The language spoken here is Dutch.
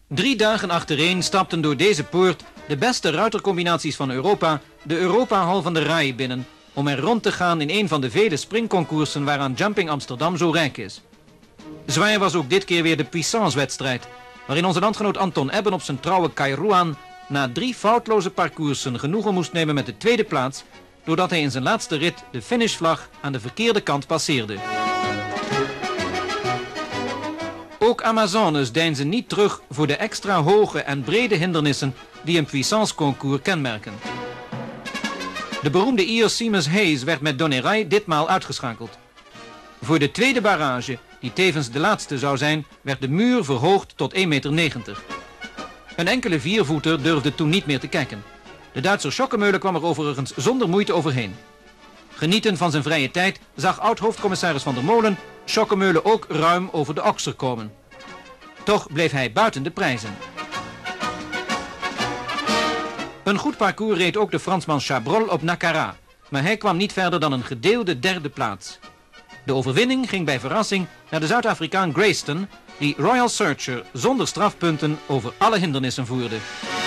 3 dagen achtereen stapten door deze poort de beste ruitercombinaties van Europa de Europa-hal van de RAI binnen om er rond te gaan in een van de vele springconcoursen waaraan Jumping Amsterdam zo rijk is. Zwaar was ook dit keer weer de Puissance-wedstrijd, waarin onze landgenoot Anton Ebben op zijn trouwe Kairouan na 3 foutloze parcoursen genoegen moest nemen met de tweede plaats, doordat hij in zijn laatste rit de finishvlag aan de verkeerde kant passeerde. Ook Amazones deinzen niet terug voor de extra hoge en brede hindernissen die een Puissance-concours kenmerken. De beroemde Ier Seamus Hayes werd met Donerai ditmaal uitgeschakeld. Voor de tweede barrage, die tevens de laatste zou zijn, werd de muur verhoogd tot 1,90 meter. Een enkele viervoeter durfde toen niet meer te kijken. De Duitser Schockemöhle kwam er overigens zonder moeite overheen. Genietend van zijn vrije tijd zag oud-hoofdcommissaris Van der Molen Schockemöhle ook ruim over de okser komen. Toch bleef hij buiten de prijzen. Een goed parcours reed ook de Fransman Chabrol op Nacara, maar hij kwam niet verder dan een gedeelde derde plaats. De overwinning ging bij verrassing naar de Zuid-Afrikaan Grayston, die Royal Searcher zonder strafpunten over alle hindernissen voerde.